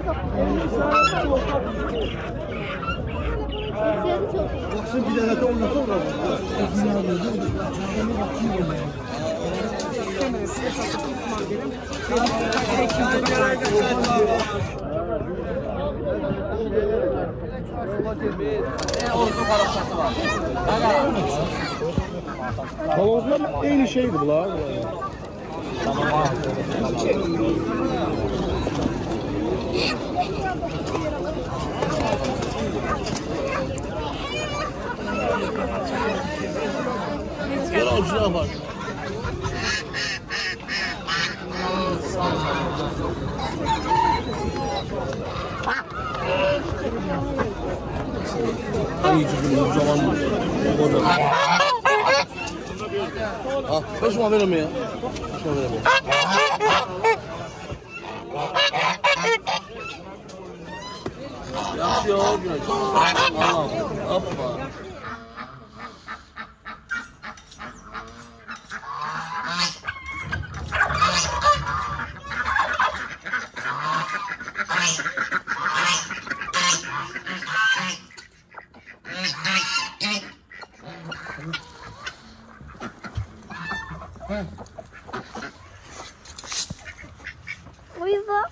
Balozlar aynı şeydi bunlar. Gel orijinal bak. Hangi çocuğun bu zaman mı? Ah, başıma veremiyor ya. Başıma veremiyor. Yaşıyor güneş. Allah'ım. Hoppa. Uyuva.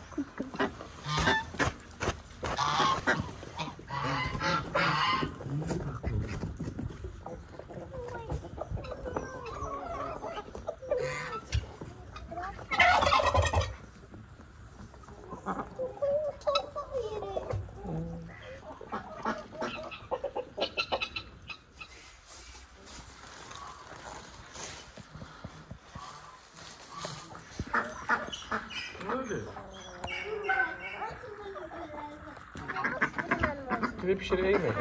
Bir şey mi?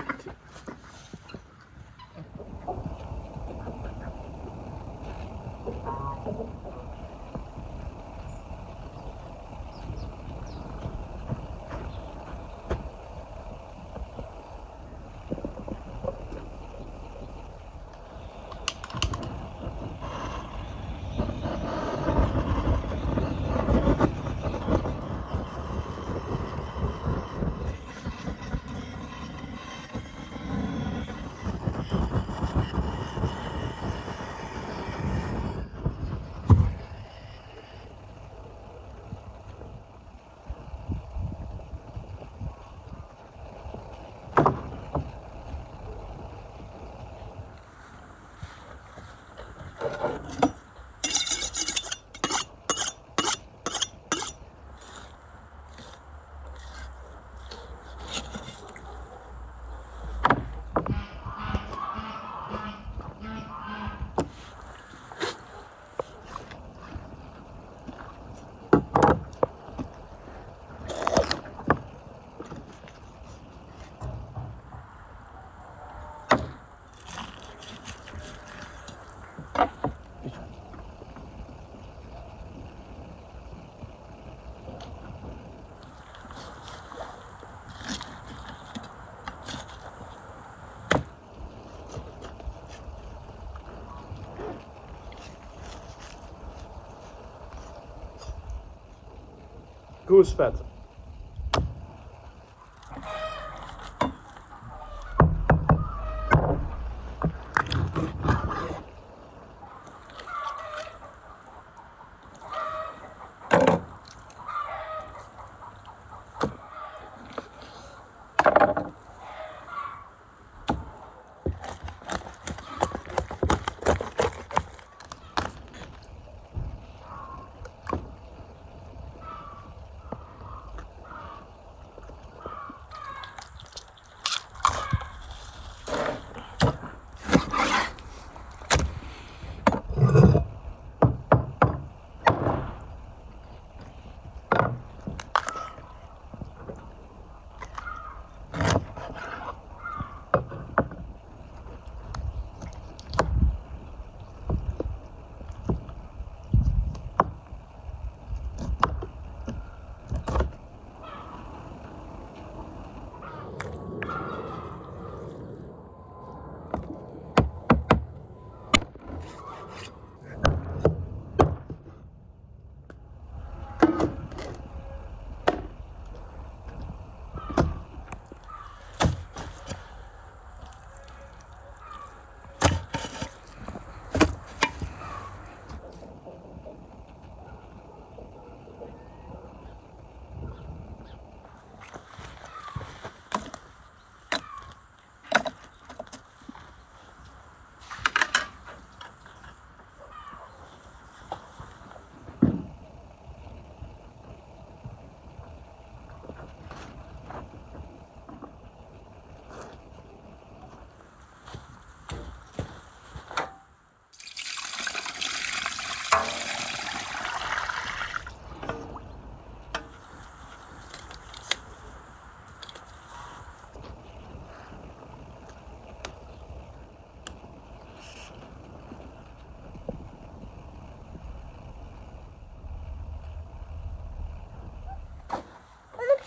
Goose vet.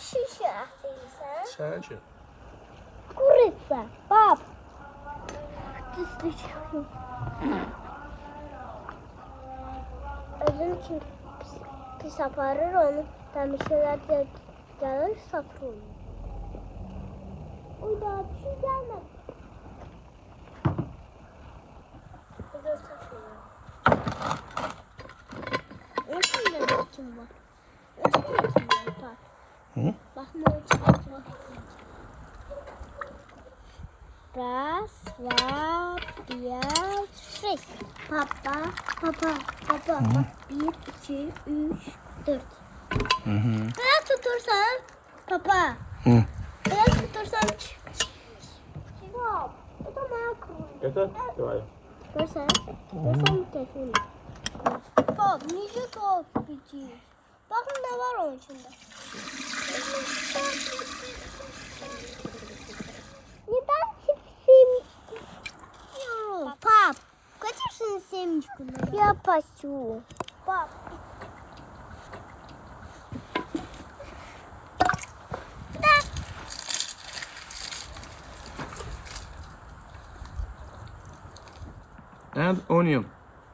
şişe atıyorsun? Sen için. Kuritsa. Bab. Üstü çıkıyor. Özüm için pis aparır onu. Ben bir şeyler de gelir satır onu. Oy daha bir şey gelmedi. Burada satıyor. Nasıl bir kim var? Nasıl bir kim var? Hı? Bak ne çıkıyor. Раз, два, пять, шесть. Papa, papa, papa. Bak 1, 2, 3, 4. Biraz tutursan papa. Biraz tutursan Bab, o da bana kırılıyor. Getir. Давай. Görsen, görsen telefonu. Bab, nice top bitiyor. Bakın ne var onun içinde. Neden çipsim? Pap, kaçırsın семечку? Я пасу. Пап. Да. And onion.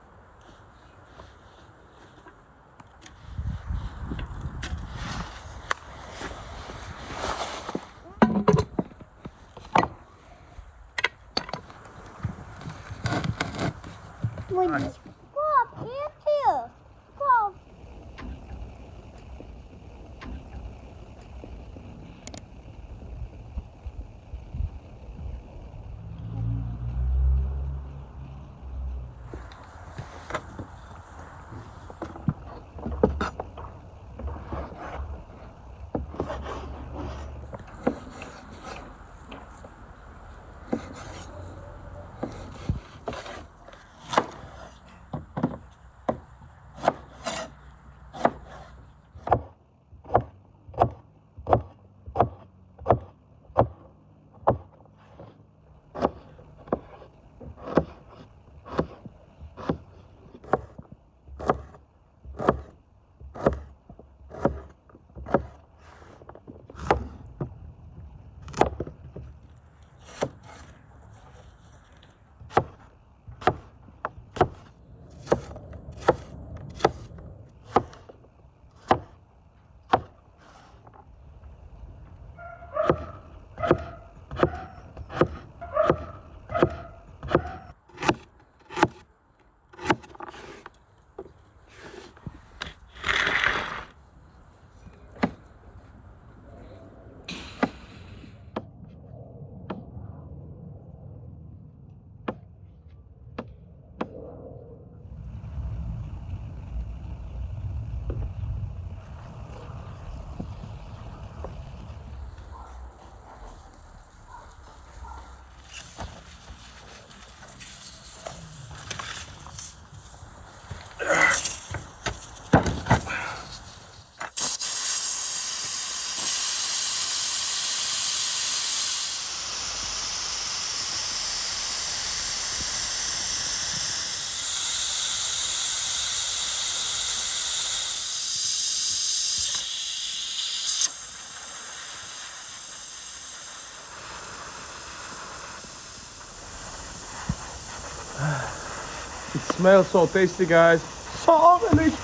Водичка. Пап, это. Пап. It smells so tasty, guys. So delicious.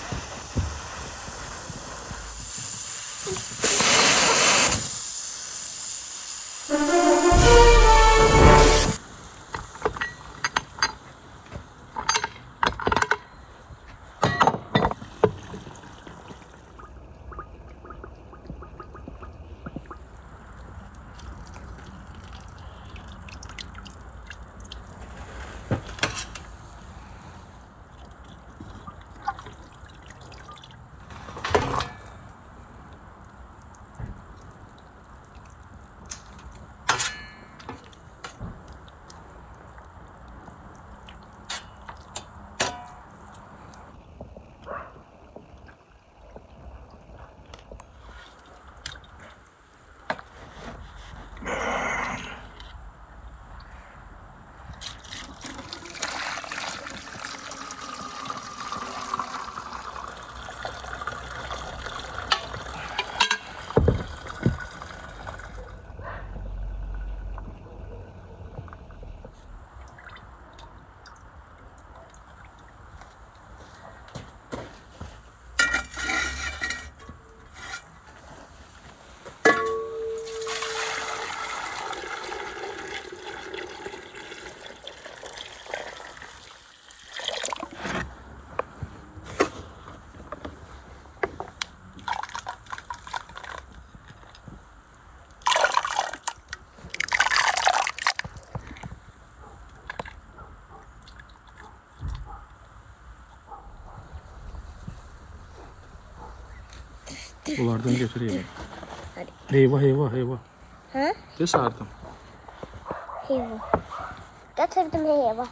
Bunlardan götüreyim. Hadi. Eyvah eyvah eyvah. Ha? Ne sardım? Eyvah. Getirdim eyvah.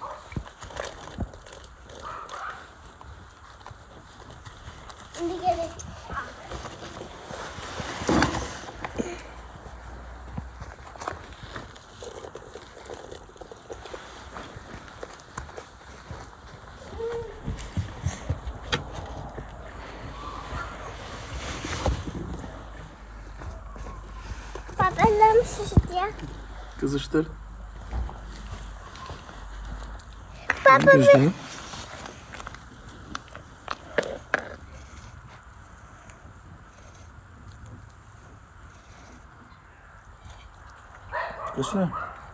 Şimdi gelin. Bak ellerim şişti ya. Kızıştır. Baba Gözleyin. Göster.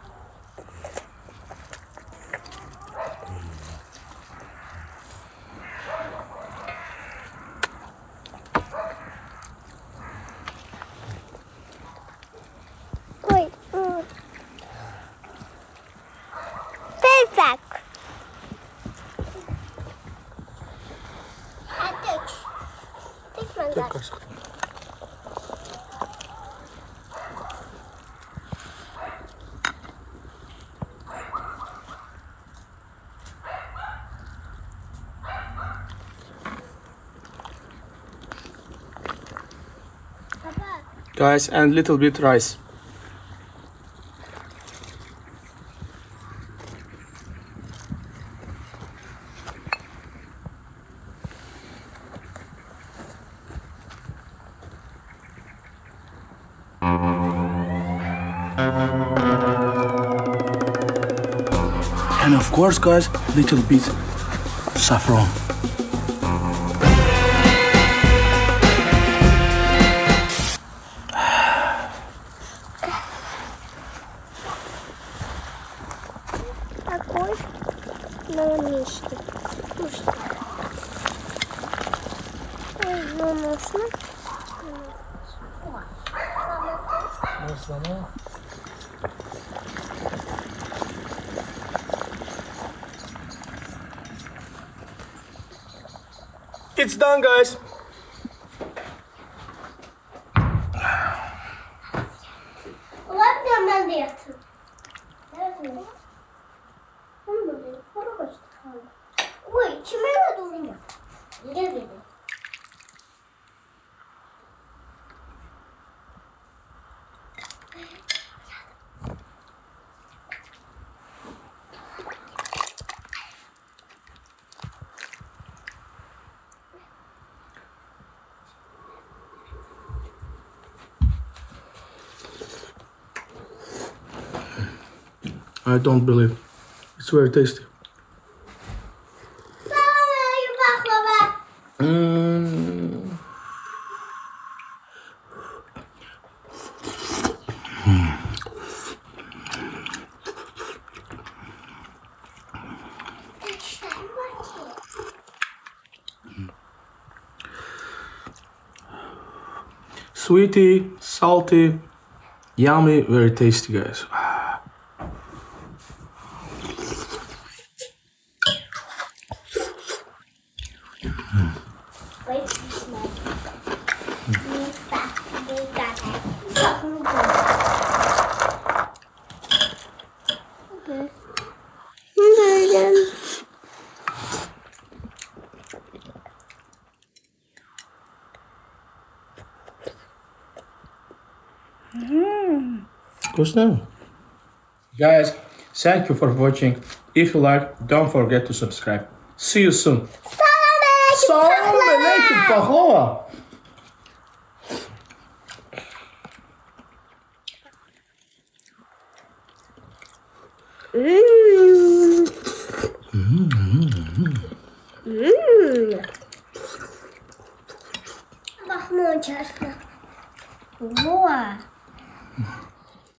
koy. Perfect. Hadi. Tek Tek kaşık. Guys, and little bit rice. And of course, guys, little bit saffron. Такой на месте. Нужно. It's done, guys. Ладно, надо это. Ой, чем я надо у меня? Где видно? I don't believe. It's very tasty. Sweety, salty, yummy, very tasty, guys. Goose now. Guys, thank you for watching. If you like, don't forget to subscribe. See you soon. Salam alaikum, pahala. Bakma çarpma. Wow.